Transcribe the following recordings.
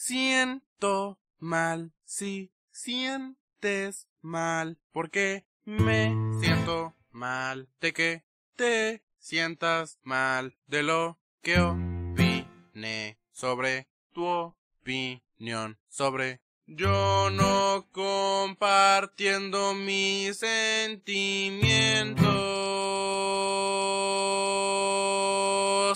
siento mal. Si sientes mal, ¿por qué me siento mal? De que te sientas mal de lo que opine sobre tu opinión sobre yo no compartiendo mis sentimientos.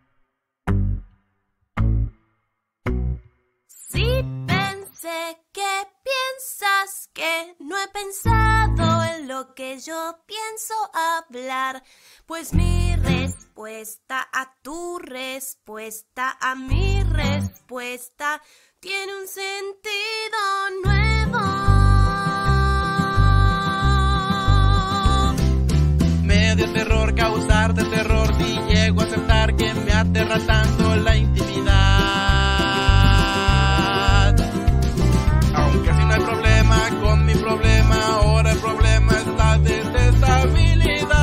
Sí pensé que piensas que no he pensado en lo que yo pienso hablar, pues mi respuesta a tu respuesta a mi respuesta tiene un sentido nuevo. Me dio terror causarte terror si llego a aceptar que me aterra tanto la intimidad. Aunque si no hay problema con mi problema, ahora el problema es la desestabilidad.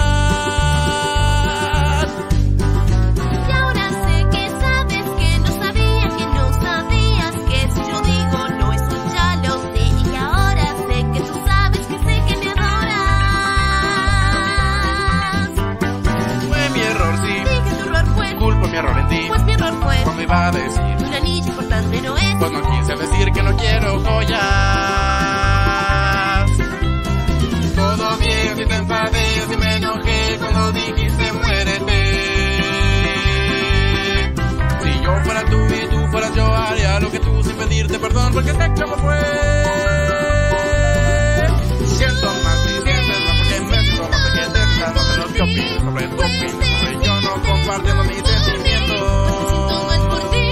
Y ahora sé que sabes que no sabía, que no sabías, que si yo digo no, eso ya lo sé. Y ahora sé que tú sabes, que sé que me adoras. Fue mi error, sí. Sí, que tu error fue. Culpo mi error en ti. Pues mi error fue. Cuando iba a decir Un anillo importante no es. pues no quise decir que no quiero joyas. Todo bien si te enfadé, si me enojé cuando dijiste muérete. Si yo fuera tú y tú fueras yo, haría lo que tú sin pedirte perdón, porque sé cómo fue. Siento más si sientes más, porque me siento más, porque te estás más de lo que opino sobre tu opinión, sobre yo no compartiendo mis sentimientos. Todo es por ti.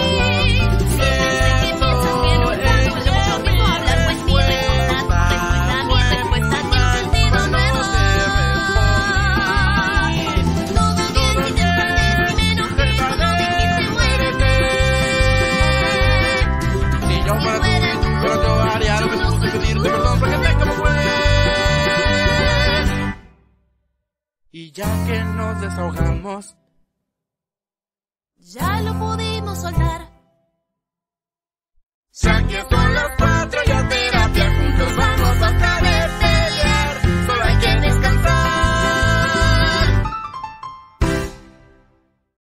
Y ya que nos desahogamos, Ya lo pudimos soltar.